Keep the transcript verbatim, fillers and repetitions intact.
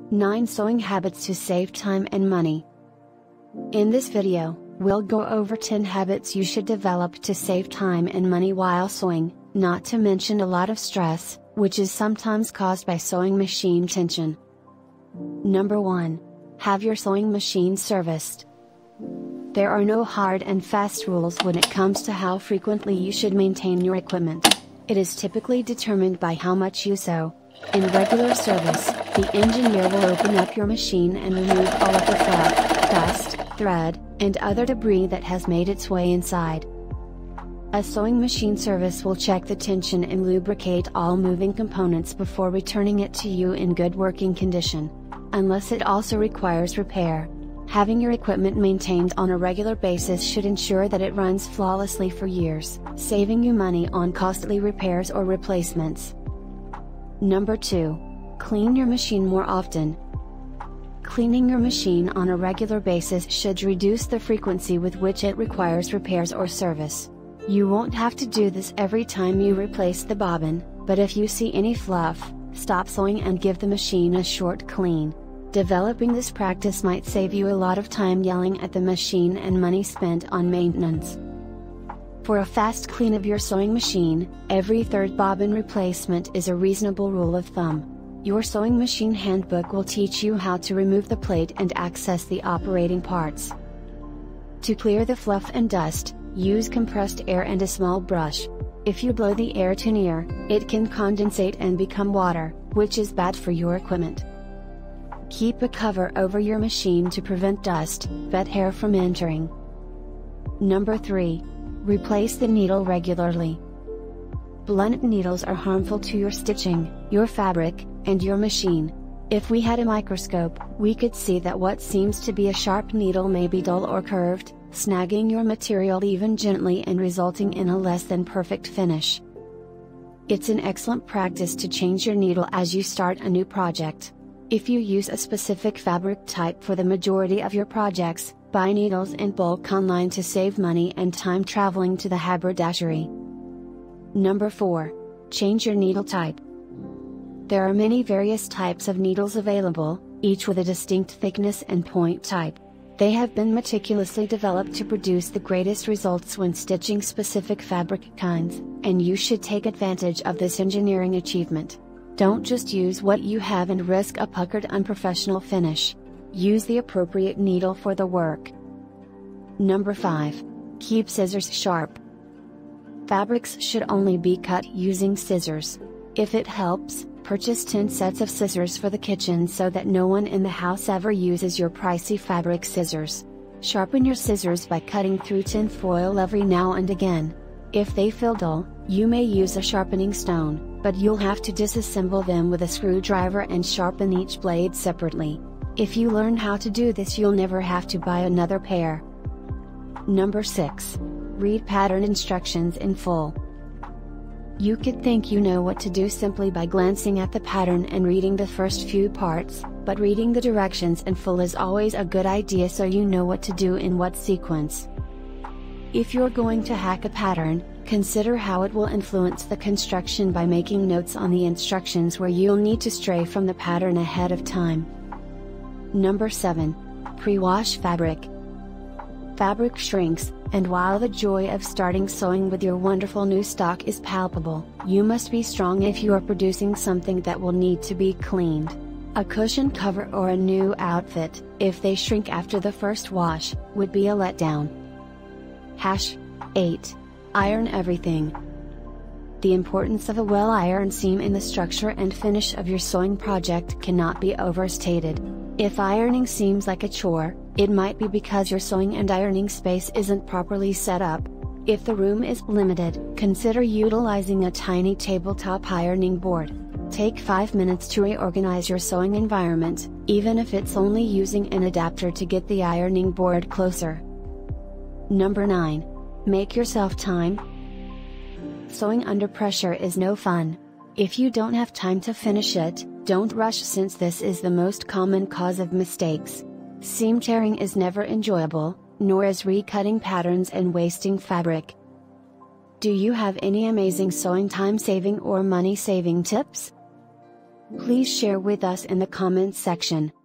nine Sewing Habits to Save Time and Money. In this video, we'll go over ten habits you should develop to save time and money while sewing, not to mention a lot of stress, which is sometimes caused by sewing machine tension. Number one. Have your sewing machine serviced. There are no hard and fast rules when it comes to how frequently you should maintain your equipment. It is typically determined by how much you sew. In regular service, the engineer will open up your machine and remove all of the fluff, dust, thread, and other debris that has made its way inside. A sewing machine service will check the tension and lubricate all moving components before returning it to you in good working condition. Unless it also requires repair. Having your equipment maintained on a regular basis should ensure that it runs flawlessly for years, saving you money on costly repairs or replacements. Number two. Clean your machine more often. Cleaning your machine on a regular basis should reduce the frequency with which it requires repairs or service. You won't have to do this every time you replace the bobbin, but if you see any fluff, stop sewing and give the machine a short clean. Developing this practice might save you a lot of time yelling at the machine and money spent on maintenance. For a fast clean of your sewing machine, every third bobbin replacement is a reasonable rule of thumb. Your sewing machine handbook will teach you how to remove the plate and access the operating parts. To clear the fluff and dust, use compressed air and a small brush. If you blow the air too near, it can condensate and become water, which is bad for your equipment. Keep a cover over your machine to prevent dust, wet hair from entering. Number three. Replace the needle regularly. Blunt needles are harmful to your stitching, your fabric, and your machine. If we had a microscope, we could see that what seems to be a sharp needle may be dull or curved, snagging your material even gently and resulting in a less than perfect finish. It's an excellent practice to change your needle as you start a new project. If you use a specific fabric type for the majority of your projects, buy needles in bulk online to save money and time traveling to the haberdashery. Number four. Change your needle type. There are many various types of needles available, each with a distinct thickness and point type. They have been meticulously developed to produce the greatest results when stitching specific fabric kinds, and you should take advantage of this engineering achievement. Don't just use what you have and risk a puckered unprofessional finish. Use the appropriate needle for the work. Number five. Keep scissors sharp. Fabrics should only be cut using scissors. If it helps, purchase ten sets of scissors for the kitchen so that no one in the house ever uses your pricey fabric scissors. Sharpen your scissors by cutting through tin foil every now and again. If they feel dull, you may use a sharpening stone, but you'll have to disassemble them with a screwdriver and sharpen each blade separately. If you learn how to do this, you'll never have to buy another pair. Number six. Read pattern instructions in full. You could think you know what to do simply by glancing at the pattern and reading the first few parts, but reading the directions in full is always a good idea so you know what to do in what sequence. If you're going to hack a pattern, consider how it will influence the construction by making notes on the instructions where you'll need to stray from the pattern ahead of time. Number seven. Pre-wash fabric. Fabric shrinks, and while the joy of starting sewing with your wonderful new stock is palpable, you must be strong if you are producing something that will need to be cleaned. A cushion cover or a new outfit, if they shrink after the first wash, would be a letdown. Hash. eight. Iron everything. The importance of a well-ironed seam in the structure and finish of your sewing project cannot be overstated. If ironing seems like a chore, it might be because your sewing and ironing space isn't properly set up. If the room is limited, consider utilizing a tiny tabletop ironing board. Take five minutes to reorganize your sewing environment, even if it's only using an adapter to get the ironing board closer. Number nine. Make yourself time. Sewing under pressure is no fun. If you don't have time to finish it, don't rush since this is the most common cause of mistakes. Seam tearing is never enjoyable, nor is recutting patterns and wasting fabric. Do you have any amazing sewing time saving or money saving tips? Please share with us in the comments section.